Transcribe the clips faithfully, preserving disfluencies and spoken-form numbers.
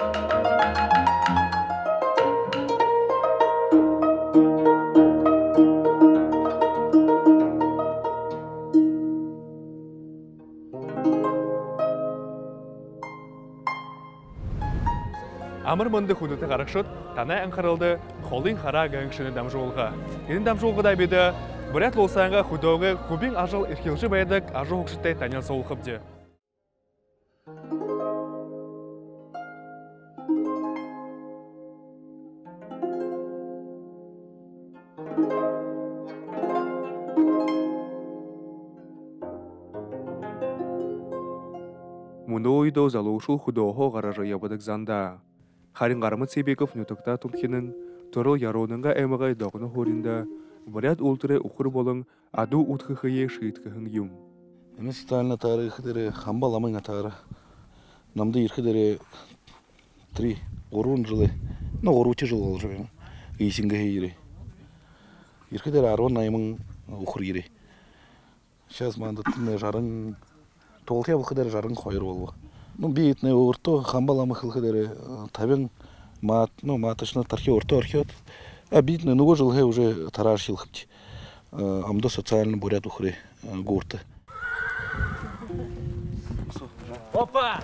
Амыр мынды хүнді қарақшыт, тана әңқарылды, қолын қара гәңшіні дамжуылға. Енін дамжуылғыда беді, бірәт лосаңға құдауғы құбин ажыл еркелші баядық ажы оқшыттай танел соғылқып де. Мұны ойды залушыл құдауғы ғаражы ябыдық занда. Харин Гармат Себеков нютукта тумхинин турул яронунга эмагай догну хоринда бурят ультре укур болың аду утхыхые шииткыхын юм. Эми социально тарихы дере хамбаламың атары. Намды ирхы дере три орун жылы, ну оручи жыл бол живем. Исинге хейри. Ирхы дере арон наймың укур ири. Сейчас манда жарың толхия бұл қыдары жарың қойыр болу. Ну, бейтіне орто, хамбаламы қылғы дәрі табен мат, ну, матышына тархи орто архиот. А бейтіне нұғы жылғы уже тарар шилхыпти. Амда социальный бурят ухры горты. Опа!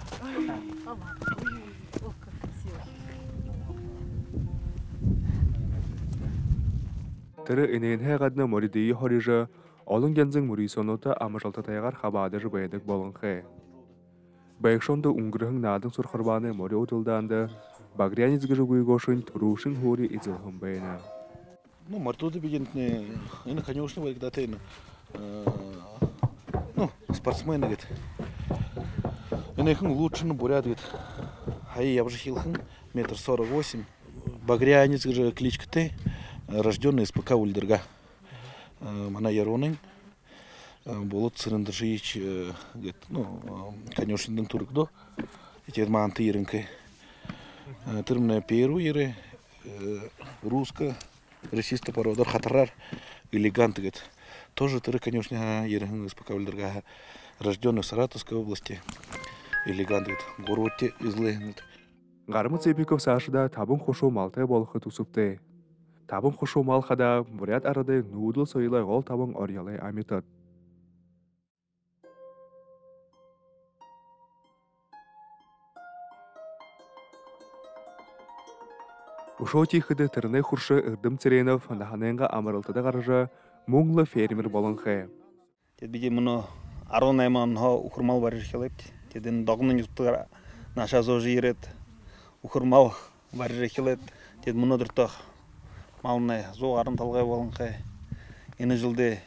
Тірі инейінхе ғадына моридейі хорижа, олың гензің мурисонота амышалта тайғар хабадыр баядық болыңқы. Байқшонда ұңғырығың надың сұрқырбаны море отылданды, багрянецгі жүгүй гошын тұрушың хори изылғын байына. Ну, мартуды бегентне, это, конечно, когда-то, ну, спортсмены, говорит. Инейхын лучшины бурят, говорит. Хай я уже хилхын, метр сорок восемь. Багрянецгі же кличка ты, рожденный из ПК Ульдерга. Мана яроның. Болот сырындыржыйч, ну, конечно, туркдо. Эти манты еринкой. Тырмная перу еры, русско, российская порода, хатарар, элегант, говорит. Тоже тыры, конечно, ерин из Пакавльдерга, рожденный в Саратовской области. Элегант, говорит, городте излы. Гармат Себеков Сашда табын хошу малтай болхы тусупты. Табын хошу малхада бурят арады нудл сойлай гол табын орялай амитат. Ушо тихыды тырны хуршы ырдым Церенов наханенга амырылтыда гаража муңлы фермер болыңхы. Тедбиде мұны арон айманға ұқырмал бар жекелепті. Теден дағының юттығар наша зожы ерет. Ұқырмал бар жекелет. Тед мұны дұртақ малыны зоғ арын талғай болыңхы. Ені жылды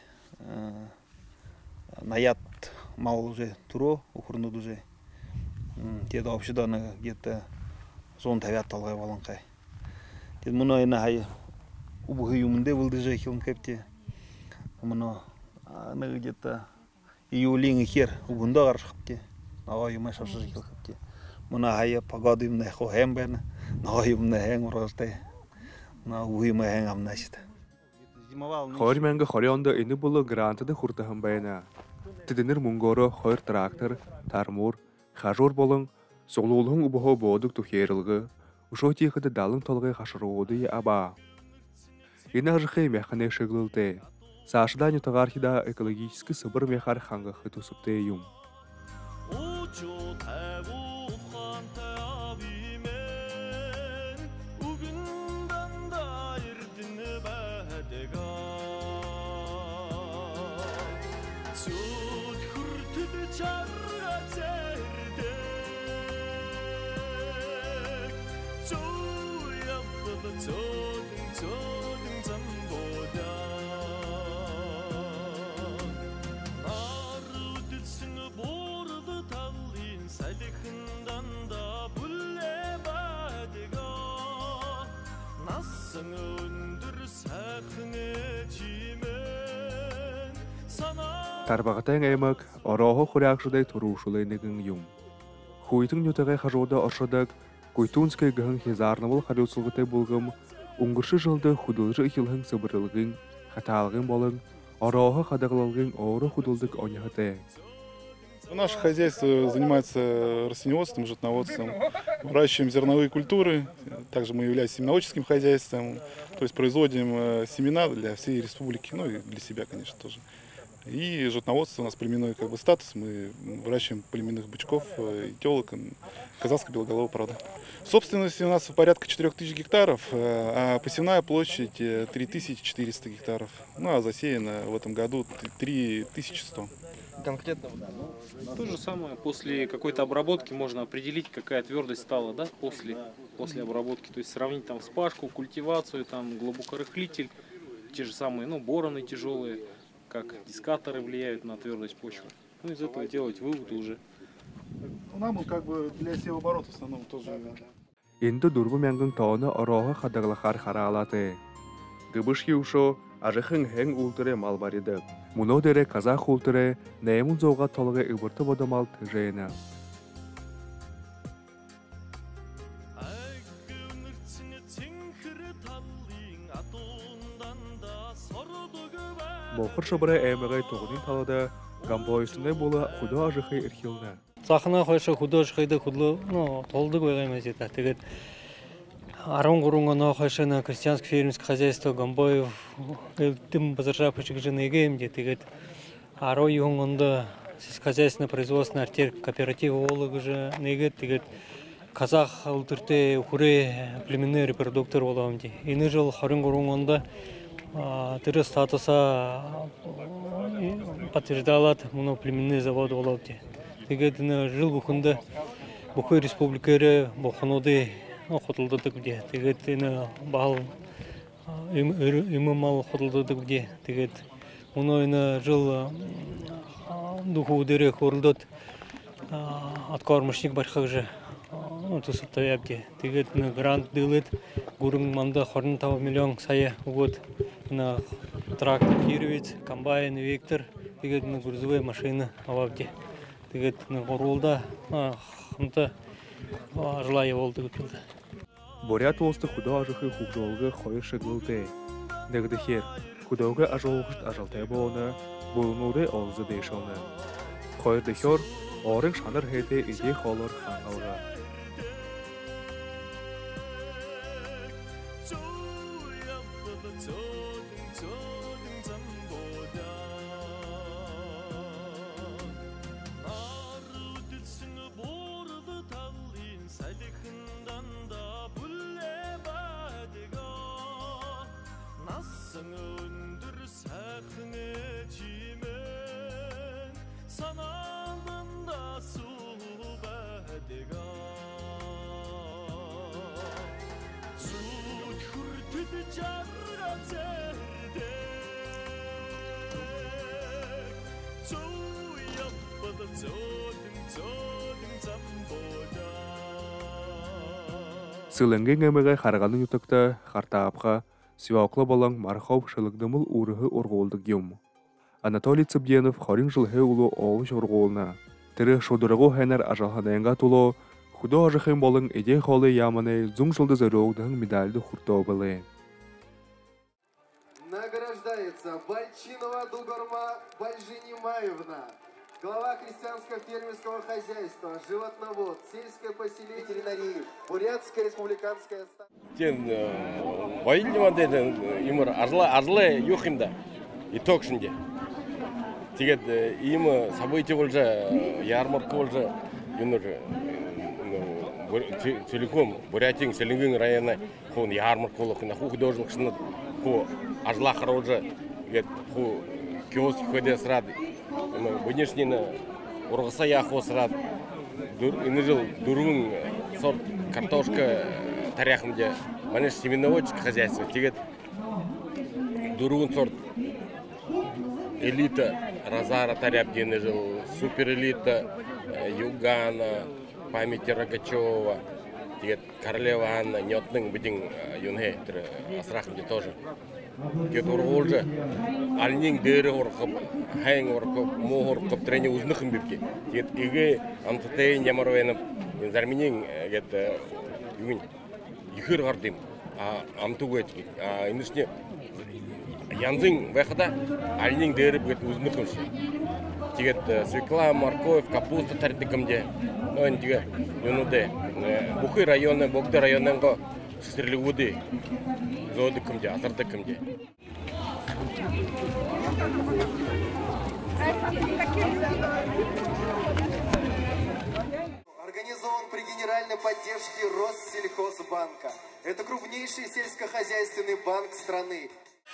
наят мал уже тұру, ұқырнуд уже. Тед общеданы где-то зон тавят талғай болыңхы. Тед мұны ені хай ұбығы юмынде бұлды жекелін кепте. Мұны где-то июлин хер угунда гаршыпты. Нага юмай шашы жекелкепте. Мұны хай погоды юмны хо хэм бәрні. Нага юмны хэң ұрғызды. На уймай хэң амнашыды. Хор мәңгі хорионда ені бұлы грантыды хуртahın байына. Теденер мұңгоры хор трактор, тармур, хажор болың, соғлуылың ұбығы бодық тухерілгі, ұшо тиқыды далың толғай хашыруыды аба. Ені ажықай мәқіне шығылды. Сашыдан ютағархида экологический сыбыр мехар ханға хытусыпты юм. Тарбағатайың әймік, орағы құряқшыдай тұрушылай негін юм. Хуйтың нютағай қажуды оршыдық, Куйтунскай ғын хезарнавыл қариусылғытай болғым, ұңғыршы жылды худылжы ихилғын сыбырылғын, қаталғын болың, орағы қадағылылғын оры худылдық оңяғытай. Наше хозяйство занимается растениеводством, животноводством, выращиваем зерновые культуры, также мы являемся семеноводческим хозяйством, то есть производим семена для всей республики, ну и для себя, конечно, тоже. И животноводство у нас племенной как бы статус, мы выращиваем племенных бычков и телок казахского белоголового породы. Собственность у нас порядка четырёх тысяч гектаров, а посевная площадь три тысячи четыреста гектаров, ну а засеяно в этом году три тысячи сто. Конкретно? То же самое, после какой-то обработки можно определить, какая твердость стала, да, после, после обработки. То есть сравнить там вспашку, культивацию, там глубокорыхлитель, те же самые, ну, бороны тяжелые, как дискаторы влияют на твердость почвы. Ну, из этого делать выводы уже. Нам как бы для севооборота в основном тоже. Инде дурбу мянгын тоны орога хадагылахар харалаты. Гыбыш юшо ажыхын хэн ултыре мал бар еді. Муно дере казах ултыре нәймун зоға толығы үбірті бодамал тыжайына. Боқыр шыбыры әміғай тоғынын талыда гамбойысындай бола құда ажықай ирхилна. Сақына қойшы художқайды худлы, ну, толды көйгаймыз еді. Тегет арон гурунга қойшына крестьянско фермерское хозяйство Гамбоев эльтым базаржа пышыгжын егем де тегет аро юңында сельскохозяйственное производственный артель кооперативы олығы же негет тегет казах ултырте хуре племенный репродуктор болам де. Ины жыл харын гурунганда тыры статуса подтверждалат муно племенный завод болам де. Тегет жыл бухында Бухой республикері буханоды хотылдыдық де. Тегет бағал имамал хотылдыдық де. Тегет мұны жыл духу үдері көрілдіт атқармышник барқақ же тұсып таяп де. Тегет грант дылыт гурың манда қорын тау миллион сайы ұғыт. Трактор кировец, комбайн, вектор. Тегет грузовые машины авап де. Тегет ғорулда қымта жылайы болды көтілді. Борят олысты құда ажықы құқжолғы қойы шығылды. Дәгді хер, құдауғы ажолғышт ажалтай болуына, болынуды олзы дейшоны. Қойырды хер, орын шаныр хейді иде қолыр қаңғалға. Сылыңғы ngəміғі қарғаны ютықта қартаапқа сивауқлы болаң мархау шылығдымыл урығы орғолдық ем. Анатолий Цыбденов хорин жылғы ұлы оғыш орғолына. Тірі шодырығы хәнер ажалханайынға тұлы, құды ажықын болың еде қолы яманы зұң жылды зәріғдың медальді құртау білі. Награждается Бальчинова Дугарма Бальжинимаевна, глава крестьянско-фермерского хозяйства, животновод, сельское поселение, ветеринарии, Бурятская республиканская станция. Тен воильнема деден имыр ажлы юхимда итог шінде. Тегет имы событие болжа, ярмарка болжа, юныр целиком Бурятин Селенгин района хон ярмарка болықына, ху художник шыны, ху ажлахар болжа, ху киоск ходе срады. Внешне ургаса яхо срад ины жыл дурун сорт картошка таряхымде манеш семеноводческое хозяйство тегет дурун сорт элита Розара таряп дені жыл супер элита Югана памяти Рогачева тегет королева Анна нетның бітін юнге асрахымде тоже Кет орғолжа, алнең дәрі орқып, хайң орқып, моғ орқып, трәне ұзнықым бепке. Кет еге антытайын ямаруайнып, зарменең кет югін ехір ғардым, амтуға әткен. Инышне янзың вайқыда алнең дәрі бет ұзнықым ше. тигет свекла, морковь, капуста тардикамде. Ну, он тигет, юнуде. Бухы районы, Богды районен го стрелюды. Зодыкамде, азардыкамде. Организован при генеральной поддержке Россельхозбанка. Это крупнейший сельскохозяйственный банк страны.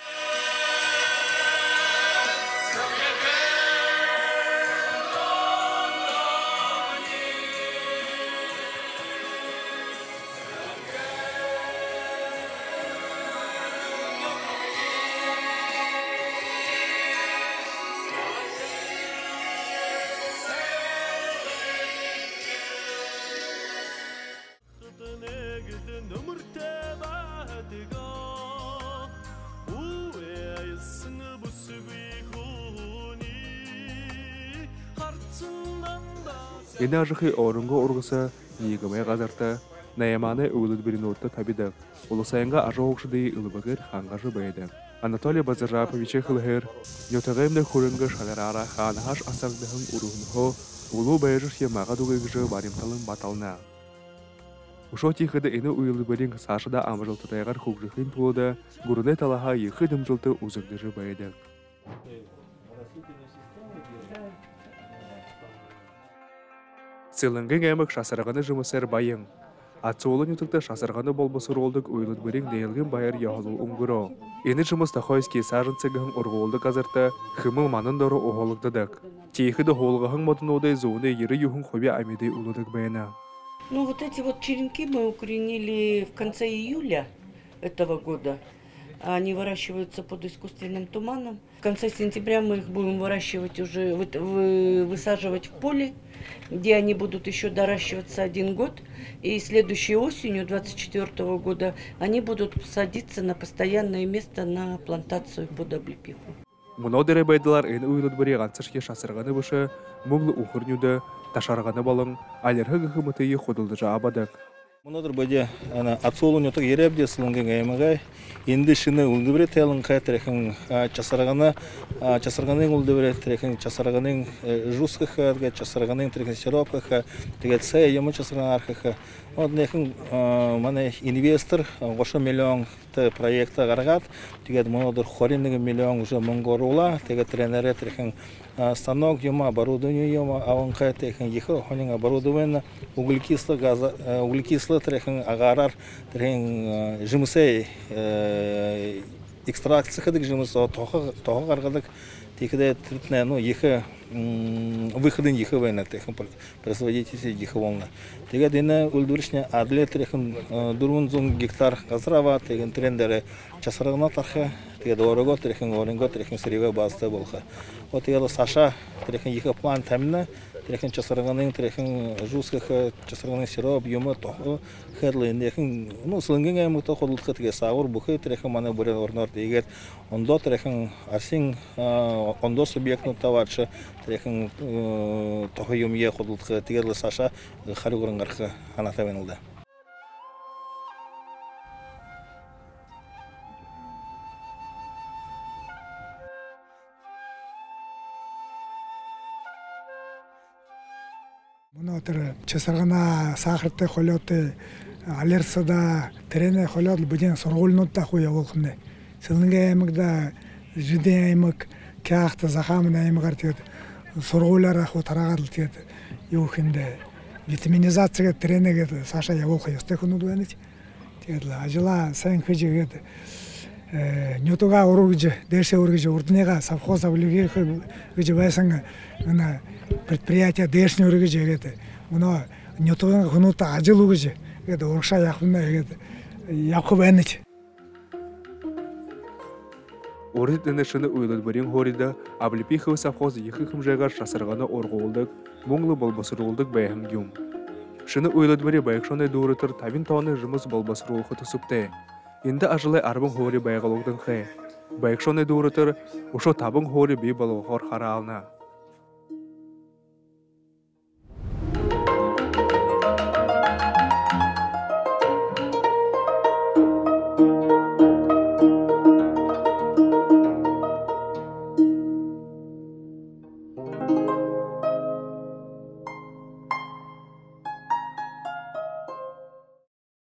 Ene ajıqı orunga urgusa yigimay qazarta Nayamane uluд birinotta tabidak. Ulusayanga aja oqşıdıy ılbagır xanqaşı baydak. Anatoly Bazarapovich xılhır Nyotagemde xurunga şalarara xanahaş asaqdahın uruhunho ulu bayırış yemağa duğıgıcı barimtalın batalna. Uşo tixıda ene uyılbırın saşıda amjıltı taygar xuqjıqın tuluda gurune talaha yıqı dımjıltı uzıqdıcı baydak. Сылыңгын әмік шасырғаны жымысыр байың. Атсуылынютықта шасырғаны болбысыр олдық уйлыд бірің дейілген байыр яғылу ұңғыро. Ені жымыста қойске сажын цығығын ұрғылды қазырта хымыл манын дұры оғылықтыдық. Тейхіді холғығын модын одай зоуны ері юхын қобе амедей ұлыдық байына. Ну вот эти вот черенки мы укоренили в конце июля этого года. Они выращиваются под искусственным туманом. В конце сентября мы их будем выращивать уже, вы, вы, высаживать в поле, где они будут еще доращиваться один год. И следующей осенью двадцать четвёртого года они будут садиться на постоянное место на плантацию под облепиху. Мұнодыры байдылар әні ұйлыд бірі ғансыршке шасырғаны бұшы, мұңлы ұқырнюды, ташарғаны балың, алергі ғымытыйы қодылды абадық. Мұнадыр бәде атсолын өтік еребде сылыңген әйміғай, енді шыны ұлды бірі тәліңқай тәрекін часарғаны, часарғаның ұлды бірі тәрекін часарғаның жұсқыға, часарғаның тәрекін сиропқыға, тегет сәй емі часарған арқыға. Однекін мәне инвестор ғошы миллион проекта ғарғат, тегет мұнадыр хоринығы миллион уже мұңғыр ола, тегет тренері тәрекін станок ема, оборудование ема, аванқай тәрекін ехі хонин оборудование, углекислы газа, углекислы тәрекін ағарар, тәрекін жымысай экстракция қадық жымысы, тоғы қарғадық, текеде тритне, ну, ехі выходын ехі вайна, тәрекін производитель ехі волна. Тегет дені өлдірішіне адлет тәрекін дұрын зон гектар қазырава, теген трендері часарығына тарқы, тегет орығы тәрекін орынғы тәрекін сырыға базды болға. Вот тегет Саша тәрекін ехі план тәміні, тәрекін часарығының тәрекін жұсқығы, часарығының сироп, емі, тоғы, қырлы, ну, сылыңген әмікті қодылықы теге сауыр бұқы тәрекін маны бұрын орнар дегет, ондо тәрекін арсин, ондо субъектны таваршы, тәрекін тоғы емге қодылықы тегетлі Саша қары көрінғарқы аната венілді. Мұнатыр часарғана сақыртты қолетті алерсада трене қолет бұден сұрғылынытта қойа олқынды. Сылынға әмікді жүден әмік кәқті зақамын әмігар теді. Сұрғылар ақы тарағадыл теді. Еуқынды витаминизацияға тренеге Саша яволқа есті күні дуәнет. Ажыла сайын қыжы еді. Нютуға ұрығыжы, дәрсе ұрығыжы, ұрдынеға совхоз авлюге қыжы байсаңы предприятие дешни урыгыжы егеті. Мұны нютуғын құнуты ажыл ұғыжы, ұрықша яқынна егеті. Яқып әнет. Орыт әнешіні ұйлыд бірін хорида Аблепихов совхоз екі қым жайғар шасырғаны орғылдық, мұңлы болбасырылдық бәйхім гюм. Шыны ұйлыд бірі байықшонай дұрытыр табин тауны жымыз болбасырылқы тұсыпты. Енді ажылай арбын хори байғалуғдың қай. Байықшонай дұрытыр, ұшо табын хори бей балуғыр қара ална.